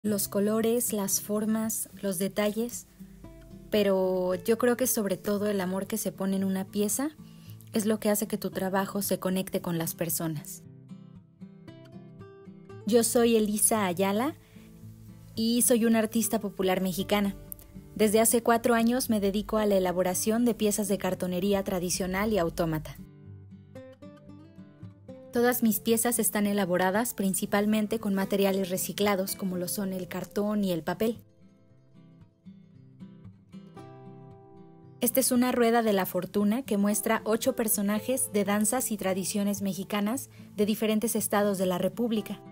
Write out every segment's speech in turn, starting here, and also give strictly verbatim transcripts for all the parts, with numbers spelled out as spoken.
Los colores, las formas, los detalles, pero yo creo que sobre todo el amor que se pone en una pieza es lo que hace que tu trabajo se conecte con las personas. Yo soy Elisa Ayala y soy una artista popular mexicana. Desde hace cuatro años me dedico a la elaboración de piezas de cartonería tradicional y autómata. Todas mis piezas están elaboradas principalmente con materiales reciclados como lo son el cartón y el papel. Esta es una rueda de la fortuna que muestra ocho personajes de danzas y tradiciones mexicanas de diferentes estados de la República.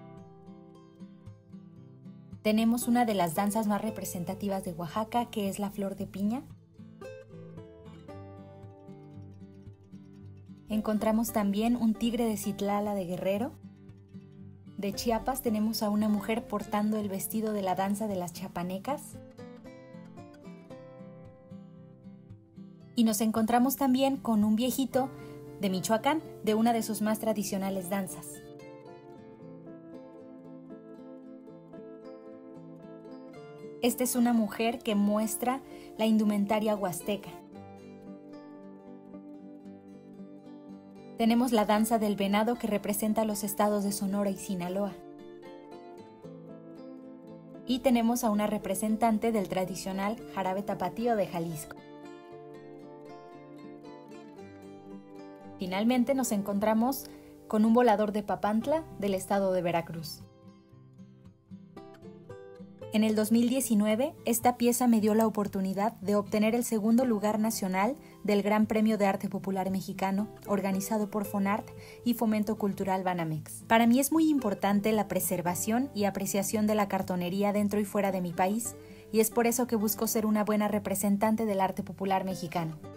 Tenemos una de las danzas más representativas de Oaxaca, que es la flor de piña. Encontramos también un tigre de Citlala de Guerrero. De Chiapas tenemos a una mujer portando el vestido de la danza de las chiapanecas. Y nos encontramos también con un viejito de Michoacán, de una de sus más tradicionales danzas. Esta es una mujer que muestra la indumentaria huasteca. Tenemos la danza del venado que representa los estados de Sonora y Sinaloa. Y tenemos a una representante del tradicional jarabe tapatío de Jalisco. Finalmente nos encontramos con un volador de Papantla del estado de Veracruz. En el dos mil diecinueve, esta pieza me dio la oportunidad de obtener el segundo lugar nacional del Gran Premio de Arte Popular Mexicano, organizado por Fonart y Fomento Cultural Banamex. Para mí es muy importante la preservación y apreciación de la cartonería dentro y fuera de mi país, y es por eso que busco ser una buena representante del arte popular mexicano.